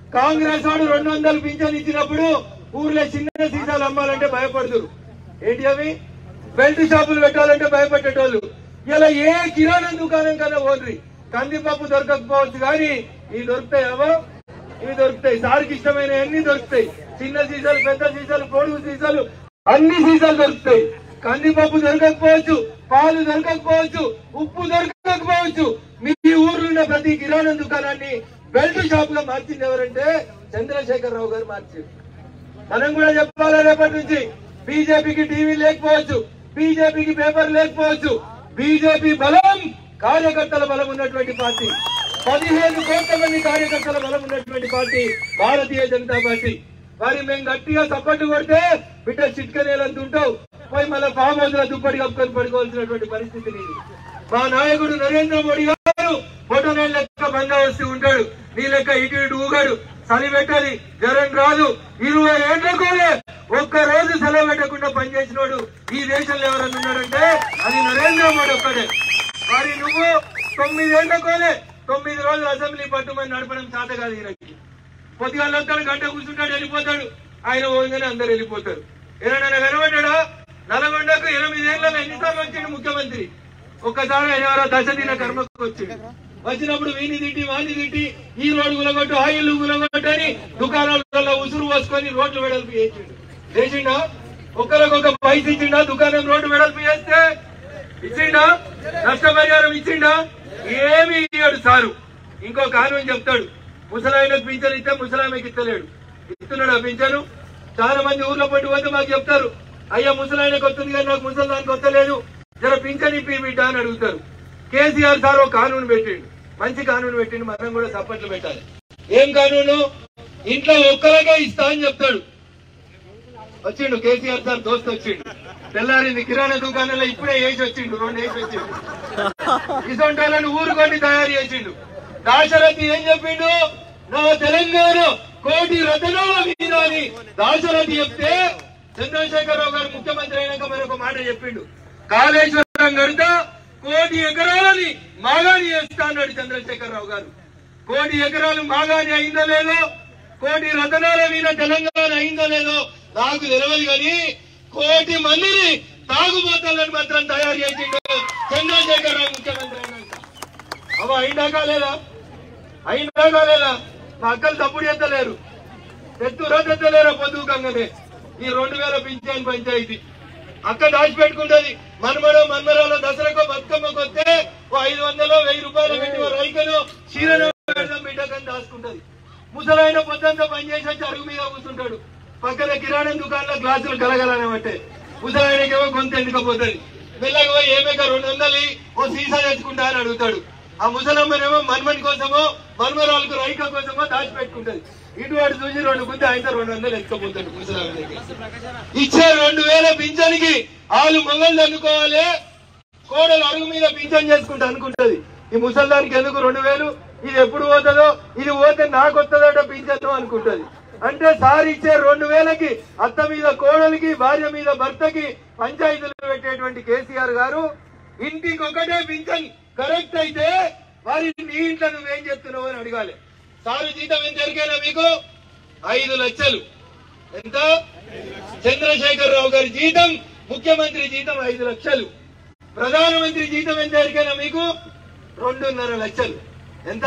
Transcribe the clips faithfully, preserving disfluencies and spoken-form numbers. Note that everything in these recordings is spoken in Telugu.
కాంగ్రెస్ వాడు రెండు వందలు పింఛన్ ఇచ్చినప్పుడు ఊర్లో చిన్న సీసాలు అమ్మాలంటే భయపడుతురు. ఏంటి అవి? బెల్ట్ షాపులు పెట్టాలంటే భయపడేటోళ్ళు. ఇలా ఏ కిరాణా దుకాణం కన్నా పోండి, కందిపప్పు దొరకకపోవచ్చు కానీ ఇవి దొరుకుతాయేమో, ఇవి దొరుకుతాయి. సార్కి ఇష్టమైన అన్ని దొరుకుతాయి. చిన్న సీసాలు, పెద్ద సీసాలు, పొడుగు సీసాలు, అన్ని సీసాలు దొరుకుతాయి. కందిపప్పు దొరకకపోవచ్చు, పాలు దొరకకపోవచ్చు, ఉప్పు దొరకకపోవచ్చు. మీ ఊర్లో ప్రతి కిరాణా దుకాణాన్ని బెల్ట్ షాప్ గా మార్చింది ఎవరంటే చంద్రశేఖర్ రావు గారు మార్చారు. మనం కూడా చెప్పాలా, రేపటి నుంచి బీజేపీకి టీవీ లేకపోవచ్చు, బీజేపీకి పేపర్ లేకపోవచ్చు. బీజేపీ బలం కార్యకర్తల బలం ఉన్నటువంటి పార్టీ, పదిహేను కోట్ల మంది కార్యకర్తల బలం ఉన్నటువంటి పార్టీ భారతీయ జనతా పార్టీ. మరి మేము గట్టిగా సపోర్ట్ కొడితే బిడ్డ చిట్కనేలంత ఉంటావు, పోయి మళ్ళీ ఫామ్ హౌస్ లో దుప్పటి కప్పుకొని పడుకోవాల్సినటువంటి పరిస్థితి నీది. మా నాయకుడు నరేంద్ర మోడీ గారు ఫోటో లెక్క బంగా వస్తూ ఉంటాడు, నీ లెక్క ఇటు ఇటు ఊగాడు. చలి పెట్టాలి, జ్వరం రాదు. ఇరవై ఏళ్లకోలే ఒక్క రోజు సెలవు పెట్టకుండా పనిచేసినోడు ఈ దేశంలో ఎవరన్నా ఉన్నాడంటే అది నరేంద్ర మోడీ ఒక్కడే. మరి నువ్వు తొమ్మిదేళ్లకోలే తొమ్మిది రోజులు అసెంబ్లీ పట్టుమని నడపడం చేత కాదు. ఈయనకి పొద్దుగాల వస్తాడు, గంట కూర్చుంటాడు, వెళ్ళిపోతాడు. ఆయన పోగానే అందరు వెళ్ళిపోతారు. ఏదైనా కనబడ్డా? నల్గొండకు ఎనిమిదేళ్లలో ఎన్నిసార్లు వచ్చిండు ముఖ్యమంత్రి? ఒక్కసారి ఆయన ఎవరో దశ దిన కర్మకు వచ్చిండు. వచ్చినప్పుడు వీని తిట్టి వాణి తిట్టి ఈ రోడ్డు గులగొట్టు, ఆ ఇల్లు గులగొట్టు అని దుకాణాలలో ఉసురు పోసుకొని రోడ్లు వెడల్పు చేసిండు. చేసిండా? ఒక్కరికొక పైసలు ఇచ్చిండా? దుకాణం రోడ్డు వెడల్పు చేస్తే ఇచ్చిండా? నష్టపరిహారం ఇచ్చిండా? ఏమి ఇయ్యాడు సారు. ఇంకో కారణం చెప్తాడు, ముసలాయనకు పింఛను ఇస్తే ముసలామెకి ఇస్తలేడు. ఇస్తున్నాడు ఆ పింఛను. చాలా మంది ఊర్లో పట్టు పోతే మాకు చెప్తారు, అయ్యా ముసలాయనకు వస్తుంది కానీ నాకు ముసలానికి వస్తలేదు, జర పింఛన్ ఇప్పి బిడ్డ అని అడుగుతారు. కేసీఆర్ సార్ ఒక కానూను పెట్టిండు, మంచి కానూను పెట్టిండు, మనం కూడా సపోర్ట్లు పెట్టాలి. ఏం కానూను? ఇంట్లో ఒక్కరికే ఇస్తా అని చెప్తాడు. వచ్చిండు కేసీఆర్ సార్ దోస్తు వచ్చిండు, తెల్లారింది కిరాణా దుకాణంలో ఇప్పుడే వేసి వచ్చిండు, రెండు వేసి వచ్చిండు. ఇసొంటాలను ఊరు కొన్ని తయారు చేసిండు. దాశరథి ఏం చెప్పిండు? నా తెలంగాణ కోటి రతనాల మీద అని దాశరథి చెప్తే చంద్రశేఖరరావు గారు ముఖ్యమంత్రి అయినాక మరొక మాట చెప్పిండు, కాళేశ్వరం కడితే కోటి ఎకరాలని మాగాని చేస్తా అన్నాడు చంద్రశేఖరరావు గారు. కోటి ఎకరాలు మాగాని అయిందో లేదో, కోటి రతనాల మీద తెలంగాణ అయిందో లేదో నాకు తెలియదు కానీ కోటి మందిని తాగుబోతాలని మాత్రం తయారు చేసిండు చంద్రశేఖరరావు ముఖ్యమంత్రి అయినాక. అవ అయిందాకా లేదా? అయిందాకా లేదా? మా అక్కలు తప్పుడు ఎత్తలేరు, ఎత్తురా తెత్తలేరా పొద్దుకంగానే ఈ రెండు వేల పింఛన్ పంచాయతీ అక్క దాచిపెట్టుకుంటది. మన్మడో మన్మరాలో దసరాకో బతుకమ్మకు వస్తే ఓ ఐదు వందలో వెయ్యి రూపాయలు పెట్టి ఓ రైకను చీరను బిడ్డకని దాచుకుంటది. ముసలాయన పొద్దంతా పనిచేసి వచ్చి అరుగు మీద కూర్చుంటాడు, పక్కన కిరాణా దుకాణంలో గ్లాసులు కలగలనబట్టే ముసలాయనకేమో గొంతు ఎందుకపోతుంది. మెల్లగా పోయి ఏమేక రెండు వందలు ఓ సీసా తెచ్చుకుంటా అని అడుగుతాడు. ఆ ముసలమ్మనేమో మన్మన్ కోసమో మన్మరాలకు రైక కోసమో దాచిపెట్టుకుంటది. ఇటువంటి చూసి రెండు గుంజి ఆయన రెండు వందలు ఎత్తుకపోతాడు ముసలాం దగ్గర. ఇచ్చే రెండు వేల పింఛన్కి వాళ్ళు మొగలు అనుకోవాలి, కోడలు అడుగు మీద పింఛన్ చేసుకుంటా అనుకుంటది. ఈ ముసల్దానికి ఎందుకు రెండు వేలు, ఇది ఎప్పుడు పోతుందో, ఇది పోతే నాకు వస్తుందట పింఛన్ అనుకుంటది. అంటే సార్ ఇచ్చే రెండు వేలకి అత్త మీద కోడలికి, భార్య మీద భర్తకి పంచాయతీలు పెట్టేటువంటి కేసీఆర్ గారు ఇంటికి ఒకటే పింఛన్ కరెక్ట్ అయితే వారి నీ ఇంట్లో నువ్వేం చెప్తున్నావు అని అడగాలి. సారు జీతం ఎంత ఎరికైనా మీకు? ఐదు లక్షలు. ఎంత? చంద్రశేఖర్ రావు గారి జీతం, ముఖ్యమంత్రి జీతం ఐదు లక్షలు. ప్రధానమంత్రి జీతం ఎంత ఎరికైనా మీకు? రెండున్నర లక్షలు. ఎంత?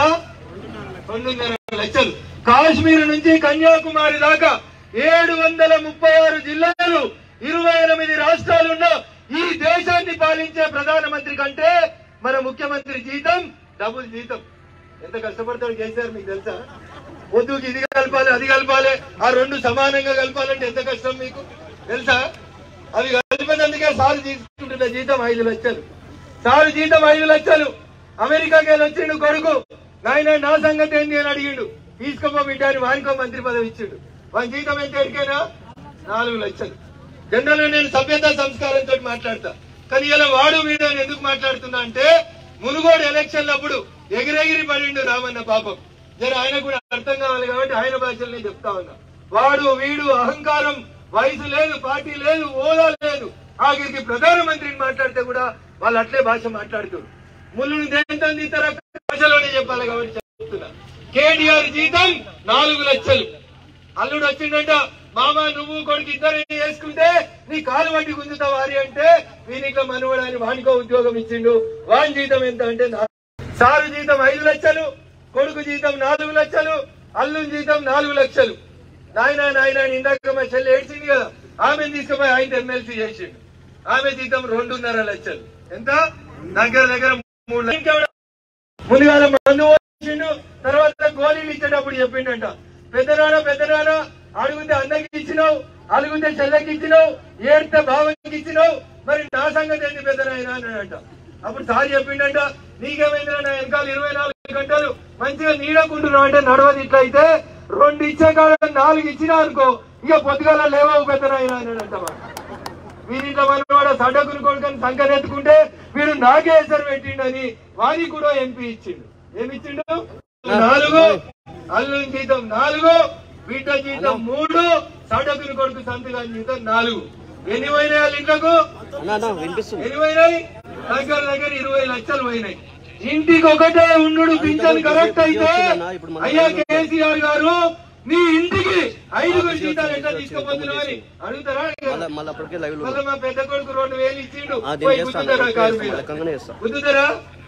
రెండున్నర లక్షలు. కాశ్మీర్ నుంచి కన్యాకుమారి దాకా ఏడు వందల ముప్పై ఆరు జిల్లాలు, ఇరవై ఎనిమిది రాష్ట్రాలున్న ఈ దేశాన్ని పాలించే ప్రధానమంత్రి కంటే మన ముఖ్యమంత్రి జీతం డబుల్ జీతం. ఎంత కష్టపడతాడు కేసీఆర్ మీకు తెలుసా? పొద్దుకి ఇది కలపాలి, అది కలపాలి, ఆ రెండు సమానంగా కలపాలంటే ఎంత కష్టం మీకు తెలుసా? అవి కలిపినందుకే సారు తీసుకుంటున్న జీతం ఐదు లక్షలు. సారు జీతం ఐదు లక్షలు. అమెరికాకి వెళ్ళి వచ్చిండు కొడుకు, నాయన నా సంగతి ఏంది అని అడిగిండు. తీసుకోపో బిడ్డ అని వానికో మంత్రి పదవి ఇచ్చిండు. వాని జీతం ఎంత ఎరికైనా? నాలుగు లక్షలు. జనరల్ గా నేను సభ్యత సంస్కారంతో మాట్లాడతా, కానీ ఇలా వాడు వీడు అని ఎందుకు మాట్లాడుతున్నా అంటే మునుగోడు ఎలక్షన్లప్పుడు ఎగిరెగిరి పడిండు రామన్న పాపం. జర ఆయన కూడా అర్థం కావాలి కాబట్టి ఆయన భాషలనే చెప్తా ఉన్నా. వాడు వీడు అహంకారం, వయసు లేదు, పార్టీ లేదు, హోదా లేదు. ఆఖరికి ప్రధానమంత్రిని మాట్లాడితే కూడా వాళ్ళు అట్లే భాష మాట్లాడుతారు. ముళ్ళుని దేంతో తీస్తారా భాషలోనే చెప్పాలి కాబట్టి చెప్తున్నా. కేటీఆర్ జీతం నాలుగు లక్షలు. అల్లుడు వచ్చిండంట, మామ నువ్వు కొడుకు ఇద్దరు చేసుకుంటే నీ కాలు వడ్డీ గుంజుతా వారి అంటే వీనిక మనవడని వానికో ఉద్యోగం ఇచ్చిండు. వాని జీతం ఎంత అంటే సారు జీతం ఐదు లక్షలు, కొడుకు జీతం నాలుగు లక్షలు, అల్లుని జీతం నాలుగు లక్షలు. నాయన నాయన ఇందాక మా చెల్లి ఏడ్చింది కదా, ఆమెను తీసుకుపోయి ఆయన ఎమ్మెల్సీ చేసిండు. ఆమె జీతం రెండున్నర లక్షలు. ఎంత? దగ్గర దగ్గర మూడు లక్షలు. ముందుగా మందు వచ్చిండు, తర్వాత గోళీలు ఇచ్చేటప్పుడు చెప్పిండంట, పెద్దనాన్న పెద్దనాన్న అడుగుతే అన్నకి ఇచ్చినావు, అడుగుతే చెల్లెకి ఇచ్చినావు, ఏడితే బావకి ఇచ్చినావు, మరి నా సంగతి ఏంటి పెద్దనాయన అన్నాడంట. అప్పుడు సార్ చెప్పిండంట, నీకేమైందిరా నా వెనకాల ఇరవై నాలుగు గంటలు మంచిగా నీడకుంటున్నావు అంటే నడవది. ఇట్లయితే రెండు ఇచ్చే కాడ నాలుగు ఇచ్చినా అనుకో ఇక పొద్దుగాల లేవవు పెద్దనాయన అన్నాడంట. వీరింట్లో మనవాడ సడ్డకుని కొడుకని సంకనెత్తుకుంటే వీడు నాకే ఎసరు పెట్టిండని వారికి కూడా ఎంపీ ఇచ్చిండు. ఏమిచ్చిండు? నాలుగు, అల్లుని జీతం నాలుగు, బిడ్డ జీతం మూడు, సడ్డకుని కొడుకు సంతగా జీతం నాలుగు. ఎన్ని పోయినాయి వాళ్ళ ఇంట్లకు? ఎన్ని పోయినాయి? దగ్గర దగ్గర ఇరవై లక్షలు పోయినాయి. ఇంటికి ఒకటే ఉండు పింఛన్ కరెక్ట్ అయితే అయ్యా కేసీఆర్ గారు నీ ఇంటికి ఐదుగురు జీతాలు ఎట్లా తీసుకుపోతున్నావు అని అడుగుతారా? మళ్ళీ మా పెద్ద కొడుకు రెండు వేలు ఇచ్చిండు, గుద్దుతారా?